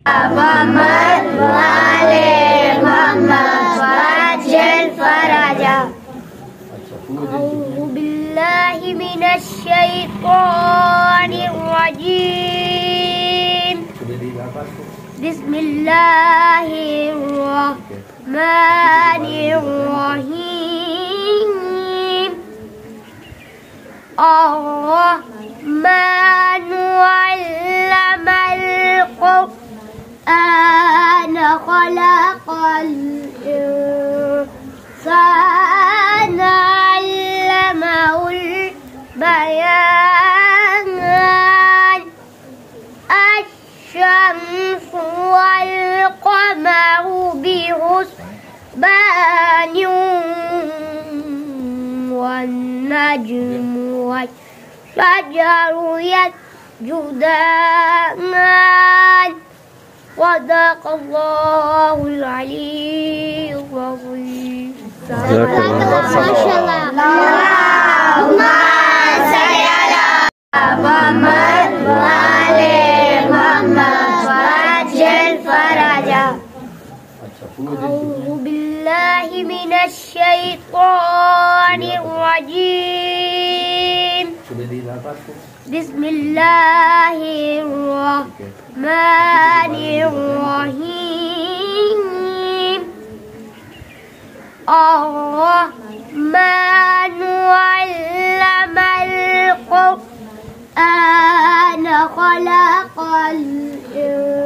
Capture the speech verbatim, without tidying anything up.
محمد وعلى محمد وعجل فرجا. أعوذ بالله من الشيطان الرجيم. بسم الله الرحمن الرحيم. الرحمن علم القرآن خلق الإنسان علمه البيان. الشمس والقمر بحسبان والنجم والشجر يسجدان. صدق الله العلي العظيم. اللهم صل على محمد وعلى محمد وعجل فرجا. أعوذ بالله من الشيطان الرجيم. بسم الله الرحمن الرحيم. الرحمن علم القرآن خلق الإنسان